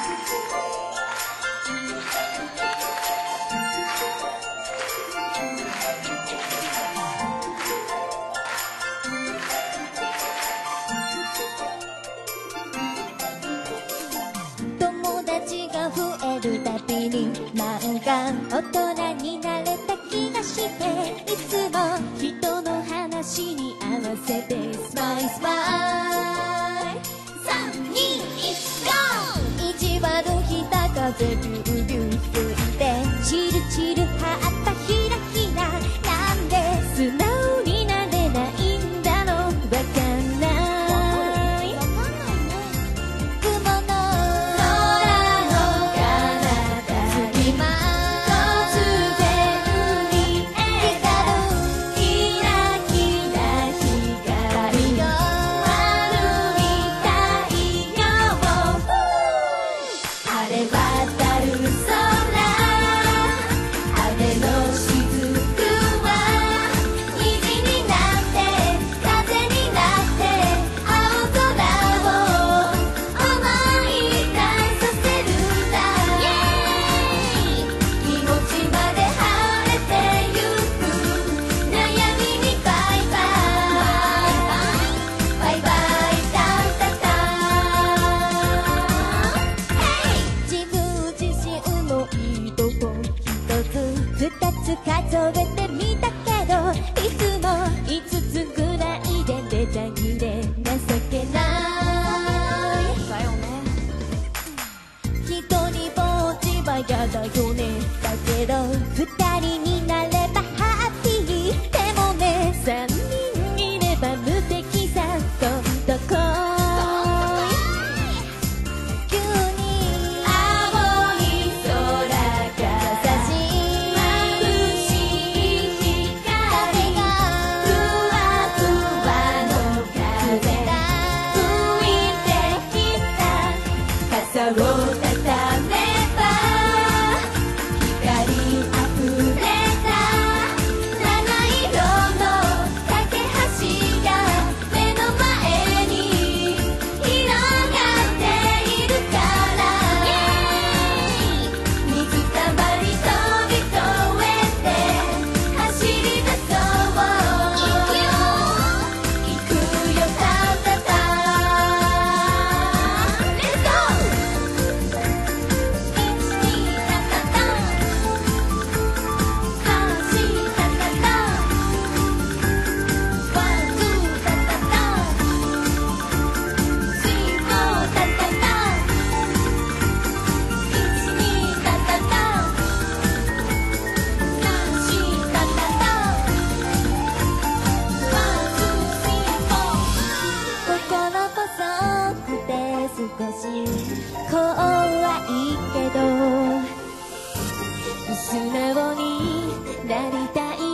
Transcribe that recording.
友達が増えるたびになんか大人になれた気がして、いつも人の話に合わせてスマイルスマイル3、2、1、ゴー。意地悪ひた風ビュービュー吹いて、チルチルはったひらひら、なんで素直になれないんだろう、わかんない。雲の空の彼方、隙間突然に光るキラキラ光よ、丸い太陽、晴れ渡る空、雨の雫は虹になって風になって青空を思い出させるんだ。気持ちまで晴れてゆく、悩みにバイバイ、バイバイタンタタン。自分自身のいいとこ一つ二つ数えてみたけど、いつも5つぐらいで出た切れ情けない。だよね。一人ぼっちはやだよね。だけど二人になればハッピー。でもね、3人いれば無敵さ、どんどこい。急に青い空が優しい眩しい光が、ふわふわの風が吹いてきた。傘をたためば光あふれた七色の架け橋が目の前に広がっているから、水たまり飛び越えて走り出そう。行くよタンタタン、レッツゴー。1、2、タタタン、走タタタン、ワン、ツー、タタタン、スリー、フォー、タタタン、1、2、タタタン、3、4、タタタン、ワン、ツー、スリー、フォー。心細くて少し怖いけど、素直になりたい